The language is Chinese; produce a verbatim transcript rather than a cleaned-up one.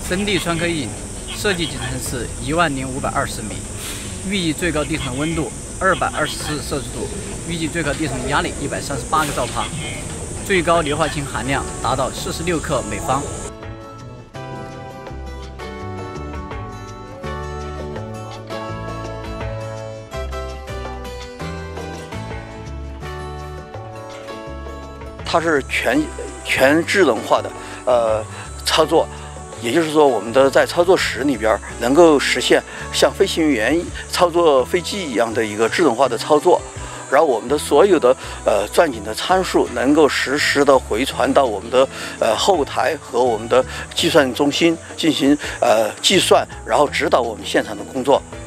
深地川科一设计进程是一万零五百二十米，预计最高地层温度二百二十四摄氏度，预计最高地层压力一百三十八个兆帕，最高硫化氢含量达到四十六克每方。 它是全全智能化的呃操作，也就是说，我们的在操作室里边能够实现像飞行员操作飞机一样的一个智能化的操作，然后我们的所有的呃钻井的参数能够实时的回传到我们的呃后台和我们的计算中心进行呃计算，然后指导我们现场的工作。